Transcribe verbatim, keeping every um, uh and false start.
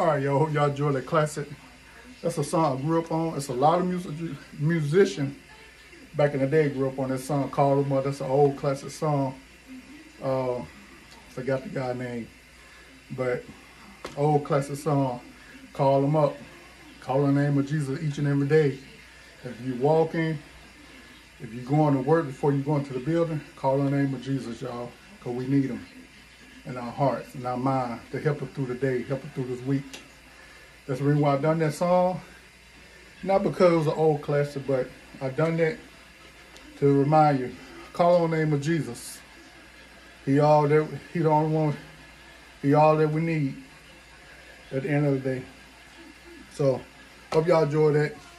All right, yo, hope y'all enjoy that classic. That's a song I grew up on. It's a lot of music musician back in the day grew up on that song, Call 'Em Up. That's an old classic song. Uh, forgot the guy name, but old classic song, Call 'Em Up. Call the name of Jesus each and every day. If you're walking, if you're going to work before you go into the building, call the name of Jesus, y'all, because we need him in our hearts, in our mind, to help us through the day, help us through this week. That's the reason why I've done that song. Not because it was an old classic, but I've done that to remind you, call on the name of Jesus. He all that, he the only one, he all that we need at the end of the day. So, hope y'all enjoy that.